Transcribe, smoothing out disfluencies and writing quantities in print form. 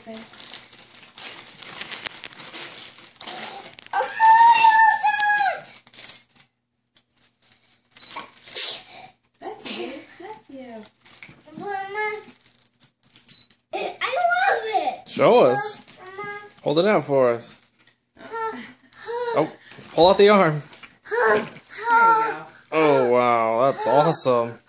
Okay. Show us. Hold it out for us. Oh, pull out the arm. There you go. Oh, wow. That's awesome.